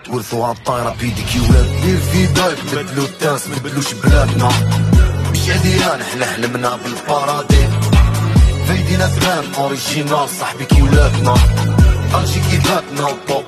ورثوها الطايرة بيديك يولاد. دير في بالك بدلو التاس مبدلوش بلادنا، مش عديان حنا حلمنا بالبارادي. فايدينا ثمان اوريجينال صاحبي كي ولادنا، الجي كي ذاتنا